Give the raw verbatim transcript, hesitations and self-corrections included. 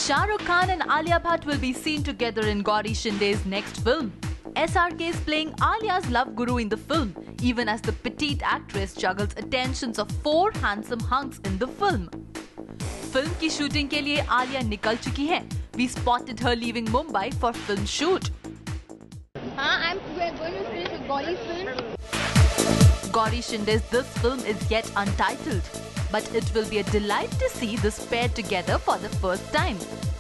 Shah Rukh and Alia Bhatt will be seen together in Gauri Shinde's next film. S R K is playing Alia's love guru in the film, even as the petite actress juggles attentions of four handsome hunks in the film. Film की shooting के लिए Alia निकल चुकी है. We spotted her leaving Mumbai for film shoot. हाँ, I'm going to finish with Gauri's film. Gauri Shinde's this film is yet untitled, but it will be a delight to see this pair together for the first time.